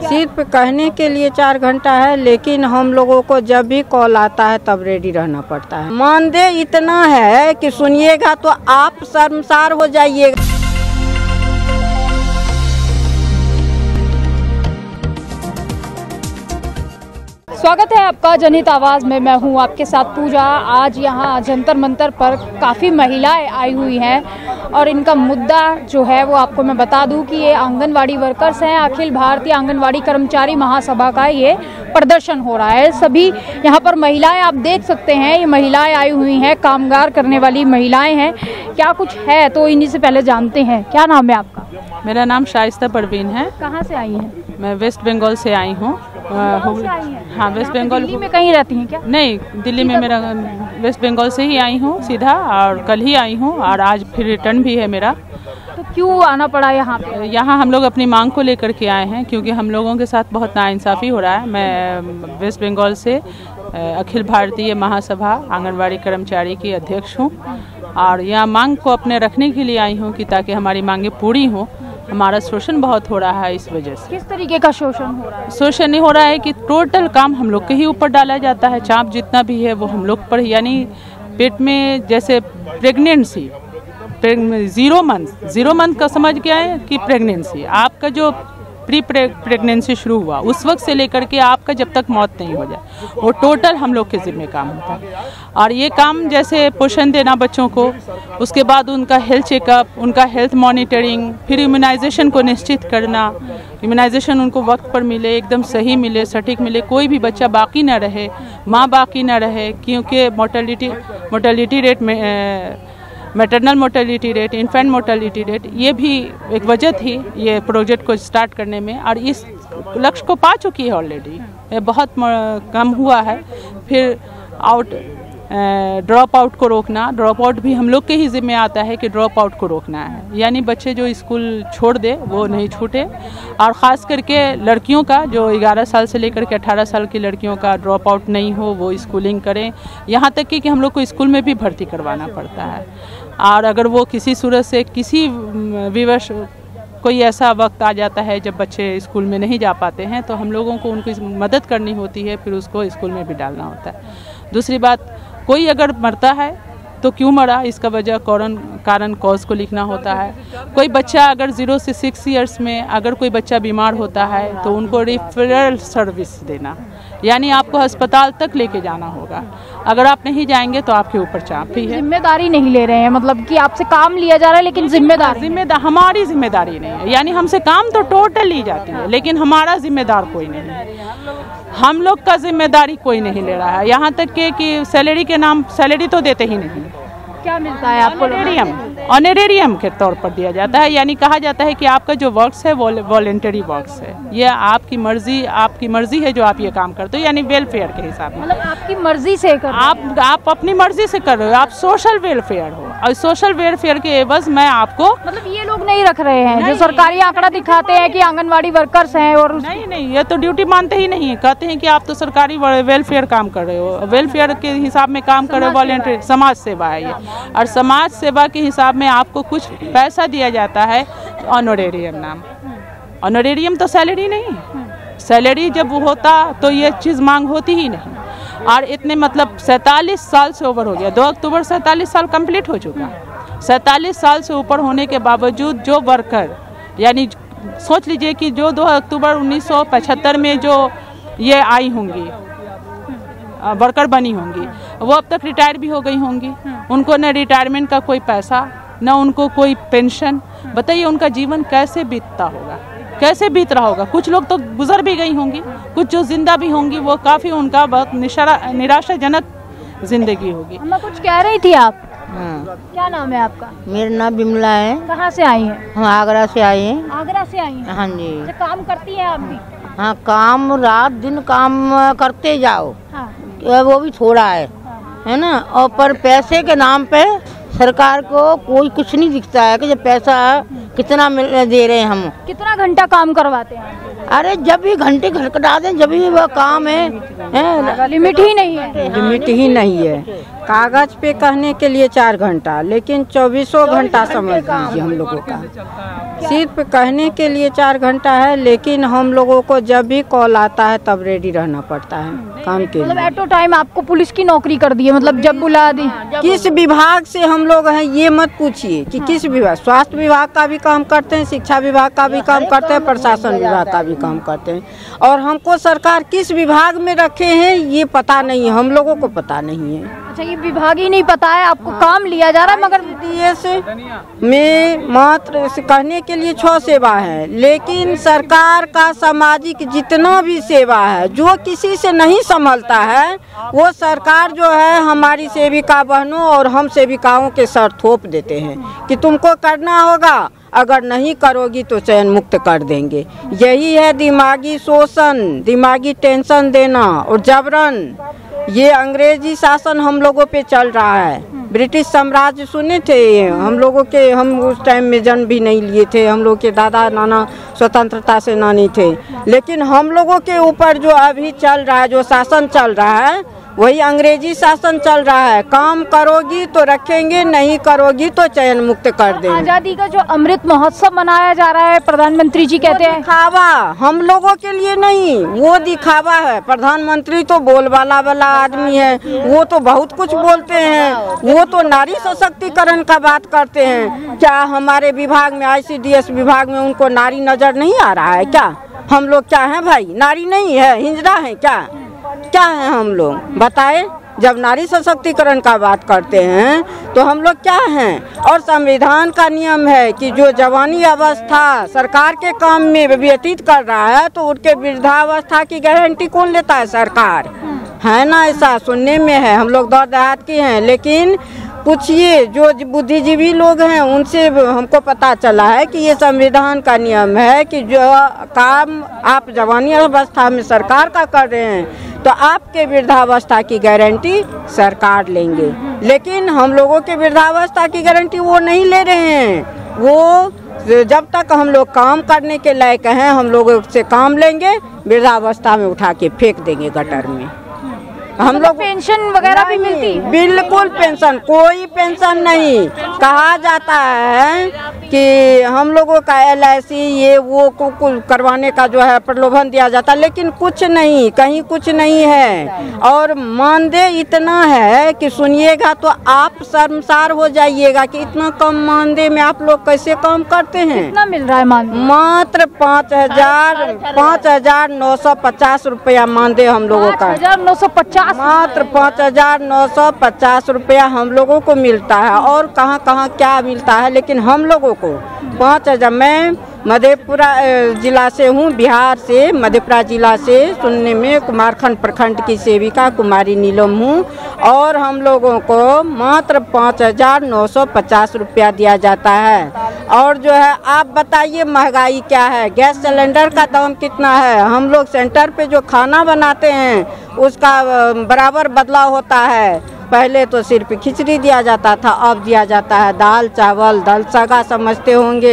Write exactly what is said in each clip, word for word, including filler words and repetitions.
सिर्फ कहने के लिए चार घंटा है, लेकिन हम लोगों को जब भी कॉल आता है तब रेडी रहना पड़ता है। मानदेय इतना है कि सुनिएगा तो आप शर्मसार हो जाइएगा। स्वागत है आपका जनहित आवाज़ में। मैं हूं आपके साथ पूजा। आज यहां जंतर मंतर पर काफ़ी महिलाएं आई हुई हैं और इनका मुद्दा जो है वो आपको मैं बता दूं कि ये आंगनवाड़ी वर्कर्स हैं। अखिल भारतीय आंगनवाड़ी कर्मचारी महासभा का ये प्रदर्शन हो रहा है। सभी यहां पर महिलाएं आप देख सकते हैं, ये महिलाएं आई हुई हैं, कामगार करने वाली महिलाएं हैं। क्या कुछ है तो इन्हीं से पहले जानते हैं। क्या नाम है आपका? मेरा नाम शाइस्ता परवीन है। कहाँ से आई हैं? मैं वेस्ट बंगाल से आई हूँ। हाँ, वेस्ट बंगाल। दिल्ली में कहीं रहती हैं क्या? नहीं, दिल्ली में मेरा वेस्ट बंगाल से ही आई हूँ सीधा, और कल ही आई हूँ और आज फिर रिटर्न भी है मेरा। तो क्यों आना पड़ा यहाँ पे? यहाँ हम लोग अपनी मांग को लेकर के आए हैं, क्योंकि हम लोगों के साथ बहुत नाइंसाफ़ी हो रहा है। मैं वेस्ट बंगाल से अखिल भारतीय महासभा आंगनवाड़ी कर्मचारी की अध्यक्ष हूँ और यह मांग को अपने रखने के लिए आई हूँ कि ताकि हमारी मांगें पूरी हों। हमारा शोषण बहुत हो रहा है इस वजह से। किस तरीके का शोषण हो रहा है? शोषण नहीं हो रहा है कि टोटल काम हम लोग के ही ऊपर डाला जाता है। चाप जितना भी है वो हम लोग पर, यानी पेट में जैसे pregnancy zero month zero month का समझ गया है कि प्रेगनेंसी आपका जो प्री प्रेगनेंसी शुरू हुआ उस वक्त से लेकर के आपका जब तक मौत नहीं हो जाए वो टोटल हम लोग के जिम्मे काम होता है। और ये काम जैसे पोषण देना बच्चों को, उसके बाद उनका हेल्थ चेकअप, उनका हेल्थ मॉनिटरिंग, फिर इम्यूनाइजेशन को निश्चित करना। इम्यूनाइजेशन उनको वक्त पर मिले, एकदम सही मिले, सटीक मिले, कोई भी बच्चा बाकी ना रहे, माँ बाकी ना रहे, क्योंकि मोर्टेलिटी मोर्टेलिटी रेट में maternal mortality rate, infant mortality rate, ये भी एक वजह थी ये प्रोजेक्ट को स्टार्ट करने में। और इस लक्ष्य को पा चुकी है ऑलरेडी, ये बहुत कम हुआ है। फिर आउट ड्रॉप आउट को रोकना, ड्रॉप आउट भी हम लोग के ही जिम्मे आता है कि ड्रॉप आउट को रोकना है, यानी बच्चे जो स्कूल छोड़ दे वो नहीं छूटे। और ख़ास करके लड़कियों का जो ग्यारह साल से लेकर के अठारह साल की लड़कियों का ड्रॉप आउट नहीं हो, वो स्कूलिंग करें। यहाँ तक कि, कि हम लोग को स्कूल में भी भर्ती करवाना पड़ता है। और अगर वो किसी सूरत से किसी विवश कोई ऐसा वक्त आ जाता है जब बच्चे स्कूल में नहीं जा पाते हैं तो हम लोगों को उनकी मदद करनी होती है, फिर उसको स्कूल में भी डालना होता है। दूसरी बात, कोई अगर मरता है तो क्यों मरा, इसका वजह कारण कारण कॉज को लिखना होता है। कोई बच्चा अगर जीरो से सिक्स इयर्स में अगर कोई बच्चा बीमार होता है तो उनको रेफरल सर्विस देना, यानी आपको अस्पताल तक लेके जाना होगा। अगर आप नहीं जाएंगे तो आपके ऊपर चाप ही है। जिम्मेदारी नहीं ले रहे हैं, मतलब कि आपसे काम लिया जा रहा है लेकिन जिम्मेदारी जिम्मेदार हमारी जिम्मेदारी नहीं है। यानी हमसे काम तो टोटल ली जाती है लेकिन हमारा जिम्मेदार कोई नहीं है। हम लोग का जिम्मेदारी कोई नहीं ले रहा है। यहाँ तक के कि सैलरी के नाम सैलरी तो देते ही नहीं। क्या मिलता है आपको? ऑनरेरियम ऑनरेरियम के तौर पर दिया जाता है, यानी कहा जाता है कि आपका जो वर्क्स है वो वॉलंटरी वर्क्स है, ये आपकी मर्जी आपकी मर्जी है जो आप ये काम करते हो, यानी वेलफेयर के हिसाब में। मतलब आपकी मर्जी से कर आप आप अपनी मर्जी से कर रहे हो, आप सोशल वेलफेयर हो और सोशल वेलफेयर के एवज मैं आपको, मतलब ये लोग नहीं रख रहे हैं जो सरकारी आंकड़ा दिखाते हैं कि आंगनवाड़ी वर्कर्स हैं और नहीं नहीं ये तो ड्यूटी मानते ही नहीं है। कहते हैं कि आप तो सरकारी वेलफेयर काम कर रहे हो, वेलफेयर के हिसाब में काम कर रहे हो, वॉलंटरी समाज सेवा है ये। और समाज सेवा के हिसाब में आपको कुछ पैसा दिया जाता है, ऑनरेरियम नाम। ऑनरेरियम तो सैलरी नहीं, सैलरी जब होता तो ये चीज़ मांग होती ही नहीं। और इतने मतलब सैंतालीस साल से ऊपर हो गया, दो अक्टूबर सैंतालीस साल कंप्लीट हो चुका। सैंतालीस साल से ऊपर होने के बावजूद जो वर्कर, यानी सोच लीजिए कि जो दो अक्टूबर उन्नीस सौ पचहत्तर में जो ये आई होंगी, वर्कर बनी होंगी, वो अब तक रिटायर भी हो गई होंगी। उनको न रिटायरमेंट का कोई पैसा, न उनको कोई पेंशन। बताइए उनका जीवन कैसे बीतता होगा, कैसे बीत रहा होगा। कुछ लोग तो गुजर भी गई होंगी, कुछ जो जिंदा भी होंगी वो काफ़ी उनका बहुत निराशाजनक जिंदगी होगी। अम्मा कुछ कह रही थी आप? हाँ। क्या नाम है आपका? मेरा नाम बिमला है। कहाँ से आई हैं? हम आगरा से आए हैं। आगरा से आई हैं? हाँ जी। तो काम करती हैं आप भी? हाँ, काम रात दिन काम करते जाओ। हाँ। वो भी थोड़ा है, हाँ। है ना। और पर पैसे के नाम पे सरकार को कोई कुछ नहीं दिखता है कि जब पैसा कितना मिल दे रहे हैं हम। कितना घंटा काम करवाते हैं? अरे जब भी घंटे घटघटा दें जब भी वह काम है, है लिमिट ही नहीं है। लिमिट ही नहीं है। कागज पे कहने के लिए चार घंटा, लेकिन चौबीसों घंटा समझ लीजिए हम लोगों का। सिर्फ कहने के लिए चार घंटा है, लेकिन हम लोगों को जब भी कॉल आता है तब रेडी रहना पड़ता है काम के मतलब लिए। एट टाइम आपको पुलिस की नौकरी कर दी है, मतलब जब बुला दी। किस विभाग से हम लोग हैं ये मत पूछिए कि किस विभाग। स्वास्थ्य विभाग का भी काम करते हैं, शिक्षा विभाग का भी काम करते हैं, प्रशासन विभाग का भी काम करते हैं। और हमको सरकार किस विभाग में रखे हैं ये पता नहीं है, हम लोगों को पता नहीं है। अच्छा, ये विभाग ही नहीं पता है आपको, काम लिया जा रहा है मगर डीएस में मात्र कहने के लिए छह सेवा है, लेकिन सरकार का सामाजिक जितना भी सेवा है जो किसी से नहीं संभलता है वो सरकार जो है हमारी सेविका बहनों और हम सेविकाओं के सर थोप देते हैं कि तुमको करना होगा, अगर नहीं करोगी तो चयन मुक्त कर देंगे। यही है दिमागी शोषण, दिमागी टेंशन देना और जबरन। ये अंग्रेजी शासन हम लोगों पे चल रहा है। ब्रिटिश साम्राज्य सुने थे हम लोगों के, हम उस टाइम में जन्म भी नहीं लिए थे, हम लोग के दादा नाना स्वतंत्रता सेनानी थे, लेकिन हम लोगों के ऊपर जो अभी चल रहा है, जो शासन चल रहा है वही अंग्रेजी शासन चल रहा है। काम करोगी तो रखेंगे, नहीं करोगी तो चयन मुक्त कर देंगे। आजादी का जो अमृत महोत्सव मनाया जा रहा है, प्रधानमंत्री जी कहते हैं दिखावा, हम लोगों के लिए नहीं, वो दिखावा है। प्रधानमंत्री तो बोलबाला वाला आदमी है, वो तो बहुत कुछ बोलते हैं, वो तो नारी सशक्तिकरण का बात करते हैं। क्या हमारे विभाग में, आईसीडीएस विभाग में उनको नारी नजर नहीं आ रहा है क्या? हम लोग क्या हैं भाई, नारी नहीं है, हिजड़ा है क्या? क्या है हम लोग बताएं? जब नारी सशक्तिकरण का बात करते हैं तो हम लोग क्या हैं? और संविधान का नियम है कि जो जवानी अवस्था सरकार के काम में व्यतीत कर रहा है तो उनके वृद्धावस्था की गारंटी कौन लेता है? सरकार है ना। ऐसा सुनने में है, हम लोग दौर देहात के हैं, लेकिन पूछिए जो बुद्धिजीवी लोग हैं उनसे हमको पता चला है कि ये संविधान का नियम है कि जो काम आप जवानी अवस्था में सरकार का कर रहे हैं तो आपके वृद्धावस्था की गारंटी सरकार लेंगे, लेकिन हम लोगों के वृद्धावस्था की गारंटी वो नहीं ले रहे हैं। वो जब तक हम लोग काम करने के लायक हैं हम लोग से काम लेंगे, वृद्धावस्था में उठा के फेंक देंगे गटर में। हम लोग पेंशन वगैरह भी मिलती? बिल्कुल पेंशन, कोई पेंशन नहीं। कहा जाता है कि हम लोगों का एल आई सी ये वो को करवाने का जो है प्रलोभन दिया जाता है, लेकिन कुछ नहीं, कहीं कुछ नहीं है। और मानदेय इतना है कि सुनिएगा तो आप शर्मसार हो जाइएगा कि इतना कम मानदेय में आप लोग कैसे काम करते हैं। कितना मिल रहा है मानदेय? मात्र पाँच हजार पाँच हजार नौ सौ पचास रुपया मानदेय हम लोगों का। हजार नौ सौ पचास मात्र पाँच हजार नौ सौ पचास रुपया हम लोगों को मिलता है। और कहाँ कहाँ क्या मिलता है, लेकिन हम लोगों को पाँच हजार। मैं मधेपुरा जिला से हूँ, बिहार से, मधेपुरा जिला से। सुनने में कुमारखंड प्रखंड की सेविका कुमारी नीलम हूँ, और हम लोगों को मात्र पाँच हजार नौ सौ पचास रुपया दिया जाता है। और जो है आप बताइए महंगाई क्या है, गैस सिलेंडर का दाम कितना है। हम लोग सेंटर पे जो खाना बनाते हैं उसका बराबर बदलाव होता है। पहले तो सिर्फ खिचड़ी दिया जाता था, अब दिया जाता है दाल चावल, दाल सागा समझते होंगे,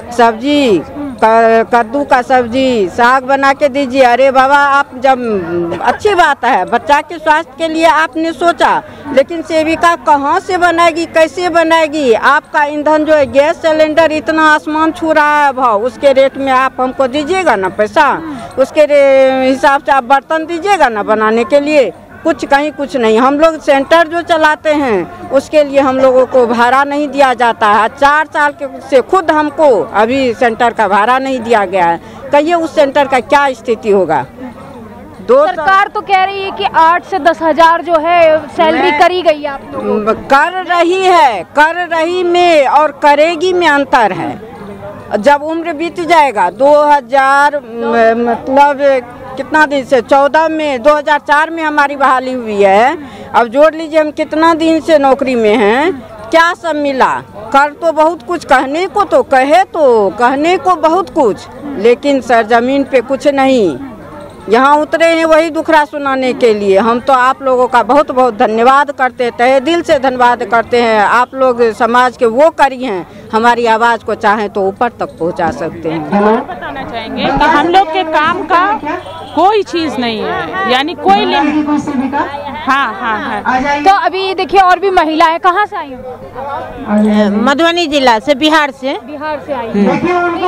सब्जी, कद्दू का सब्जी, साग बना के दीजिए। अरे बाबा, आप जब अच्छी बात है, बच्चा के स्वास्थ्य के लिए आपने सोचा, लेकिन सेविका कहाँ से बनाएगी, कैसे बनाएगी? आपका ईंधन जो है, गैस सिलेंडर इतना आसमान छू रहा है भाव, उसके रेट में आप हमको दीजिएगा ना पैसा, उसके हिसाब से आप बर्तन दीजिएगा ना बनाने के लिए। कुछ कहीं कुछ नहीं। हम लोग सेंटर जो चलाते हैं उसके लिए हम लोगों को भाड़ा नहीं दिया जाता है। चार साल के से खुद हमको अभी सेंटर का भाड़ा नहीं दिया गया है। कहिए उस सेंटर का क्या स्थिति होगा। दो सरकार तो कह रही है कि आठ से दस हजार जो है सैलरी करी गई है आप लोगों को। कर रही है, कर रही में और करेगी में अंतर है। जब उम्र बीत जाएगा, दो हजार मतलब कितना दिन से, चौदह में, दो हजार चार में हमारी बहाली हुई है। अब जोड़ लीजिए हम कितना दिन से नौकरी में हैं, क्या सब मिला। कर तो बहुत कुछ, कहने को तो कहे तो कहने को बहुत कुछ, लेकिन सरजमीन पे कुछ नहीं। यहाँ उतरे हैं वही दुखड़ा सुनाने के लिए। हम तो आप लोगों का बहुत बहुत धन्यवाद करते हैं, तहे दिल से धन्यवाद करते हैं। आप लोग समाज के वो करी हैं, हमारी आवाज़ को चाहें तो ऊपर तक पहुँचा सकते हैं। बताना चाहेंगे कि हम लोग के काम का कोई चीज़ नहीं है, यानी कोई लिमिट हाँ हाँ हाँ। तो अभी देखिए और भी महिलाएं कहाँ से आई हैं? मधुबनी जिला से, बिहार से। बिहार से आई हैं।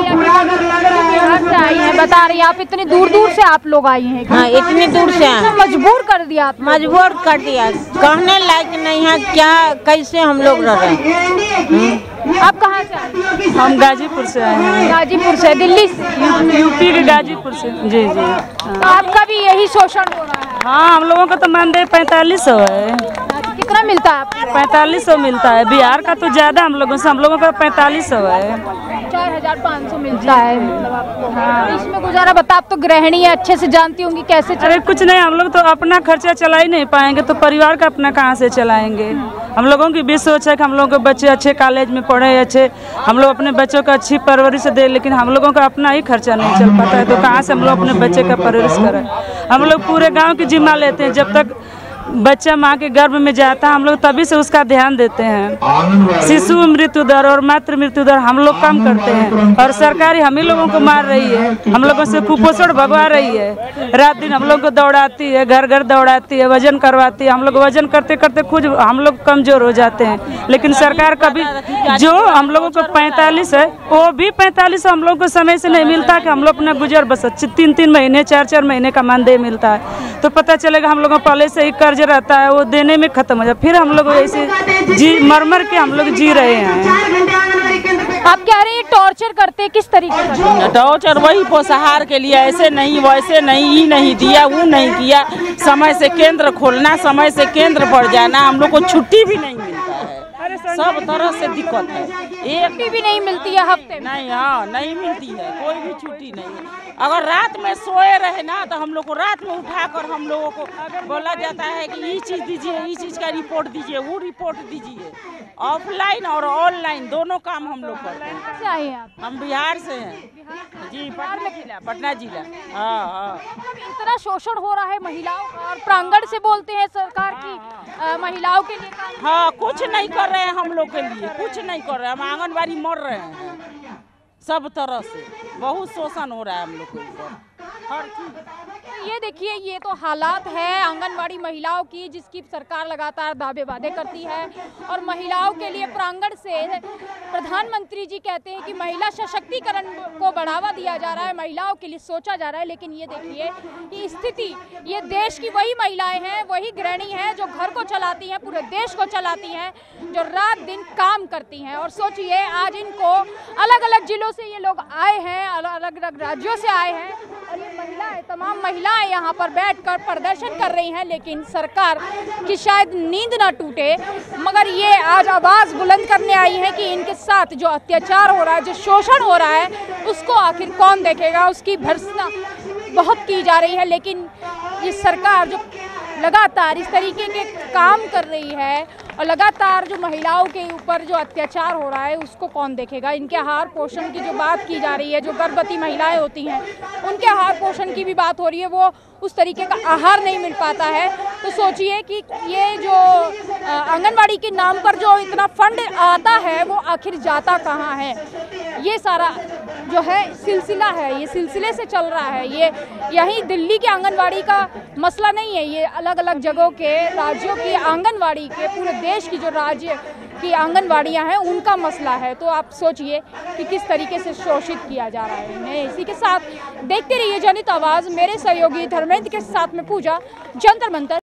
बिहार से आई हैं, बता रही हैं आप इतनी दूर दूर से आप लोग आई हैं। हाँ, इतनी दूर से आए। मजबूर कर दिया आप? मजबूर कर दिया, कहने लायक नहीं है क्या, कैसे हम लोग रह रहे हैं। आप कहाँ से आए? हम गाजीपुर से आए हैं। गाजीपुर से? दिल्ली से? यूपी के गाजीपुर से। जी जी। तो आपका भी यही शोषण हो रहा है? हाँ, हम लोगों का तो मानदेय पैंतालीस सौ है। कितना मिलता है आपको? पैंतालीस सौ मिलता है। बिहार का तो ज्यादा हम लोगों से, हम लोगों का पैंतालीस सौ है। चार हजार पाँच सौ मिलता है मतलब आपको। हाँ। इसमें गुजारा बता, आप तो गृहिणी है, अच्छे से जानती होंगी कैसे। अरे कुछ नहीं, हम लोग तो अपना खर्चा चला ही नहीं पाएंगे तो परिवार का अपना कहाँ से चलाएंगे। हम लोगों की भी सोच है कि हम लोगों के बच्चे अच्छे कॉलेज में पढ़े, अच्छे हम लोग अपने बच्चों को अच्छी परवरिश दे, लेकिन हम लोगों का अपना ही खर्चा नहीं चल पाता है तो कहाँ से हम लोग अपने बच्चे का परवरिश करें। हम लोग पूरे गाँव की जिम्मा लेते हैं, जब तक बच्चा माँ के गर्भ में जाता है हम लोग तभी से उसका ध्यान देते हैं। शिशु मृत्यु दर और मातृ मृत्यु दर हम लोग कम करते हैं और सरकारी हम ही लोगों को मार रही है, हम लोगों से कुपोषण भगवा रही है। रात दिन हम लोग को दौड़ाती है, घर घर दौड़ाती है, वजन करवाती है। हम लोग वजन करते करते खुद हम लोग कमजोर हो जाते हैं, लेकिन सरकार कभी जो हम लोगों को पैंतालीस है वो भी पैंतालीस हम लोग को समय से नहीं मिलता कि हम लोग अपना गुजर बस तीन तीन महीने चार चार महीने का मानदेय मिलता है तो पता चलेगा हम लोगों को पहले से ही कर्ज रहता है वो देने में खत्म हो जाए, फिर हम लोग ऐसे जी मर मर के हम लोग जी रहे हैं। आप कह रहे हैं टॉर्चर करते किस तरीके का? टॉर्चर वही पोषाहार के लिए, ऐसे नहीं वैसे नहीं, ये नहीं दिया वो नहीं किया, समय से केंद्र खोलना, समय से केंद्र बढ़ जाना, हम लोग को छुट्टी भी नहीं मिलता है, सब तरह से दिक्कत है। एक छुट्टी भी नहीं मिलती है हफ्ते में? नहीं, हाँ नहीं मिलती है, कोई भी छुट्टी नहीं है। अगर रात में सोए रहे ना तो हम लोग को रात में उठाकर हम लोगों को बोला जाता है कि ये चीज़ दीजिए, ये चीज़ का रिपोर्ट दीजिए, वो रिपोर्ट दीजिए। ऑफलाइन और ऑनलाइन दोनों काम हम लोग करते हैं। कहाँ से आए हैं आप? हम बिहार से हैं जी, पटना जिला, पटना जिला। हाँ हाँ। इतना शोषण हो रहा है महिलाओं का और प्रांगण से बोलते हैं सरकार की आ, महिलाओं के लिए काम। हाँ, कुछ नहीं कर रहे हैं हम लोग के लिए, कुछ नहीं कर रहे हैं। हम आंगनबाड़ी मर रहे हैं, सब तरह से बहुत शोषण हो रहा है हम लोग के ऊपर हर चीज। ये देखिए, ये तो हालात है आंगनबाड़ी महिलाओं की, जिसकी सरकार लगातार दावे वादे करती है और महिलाओं के लिए प्रांगण से प्रधानमंत्री जी कहते हैं कि महिला सशक्तिकरण को बढ़ावा दिया जा रहा है, महिलाओं के लिए सोचा जा रहा है। लेकिन ये देखिए कि स्थिति, ये देश की वही महिलाएं हैं, वही गृहिणी हैं जो घर को चलाती हैं, पूरे देश को चलाती हैं, जो रात दिन काम करती हैं। और सोचिए आज इनको अलग अलग जिलों से ये लोग आए हैं, अलग अलग राज्यों से आए हैं और ये महिलाएं, तमाम महिलाएं यहाँ पर बैठकर प्रदर्शन कर रही हैं। लेकिन सरकार की शायद नींद ना टूटे, मगर ये आज आवाज़ बुलंद करने आई है कि इनके साथ जो अत्याचार हो रहा है, जो शोषण हो रहा है, उसको आखिर कौन देखेगा। उसकी भर्त्सना बहुत की जा रही है, लेकिन ये सरकार जो लगातार इस तरीके के काम कर रही है और लगातार जो महिलाओं के ऊपर जो अत्याचार हो रहा है उसको कौन देखेगा। इनके आहार पोषण की जो बात की जा रही है, जो गर्भवती महिलाएं होती हैं उनके आहार पोषण की भी बात हो रही है, वो उस तरीके का आहार नहीं मिल पाता है। तो सोचिए कि ये जो आंगनबाड़ी के नाम पर जो इतना फंड आता है वो आखिर जाता कहाँ है। ये सारा जो है सिलसिला है, ये सिलसिले से चल रहा है। ये यहीं दिल्ली के आंगनबाड़ी का मसला नहीं है, ये अलग अलग जगहों के राज्यों की आंगनबाड़ी के, पूरे देश की जो राज्य की आंगनबाड़ियां हैं उनका मसला है। तो आप सोचिए कि किस तरीके से शोषित किया जा रहा है इन्हें। इसी के साथ देखते रहिए जनहित आवाज़। मेरे सहयोगी धर्मेंद्र के साथ में पूजा, जंतर मंतर,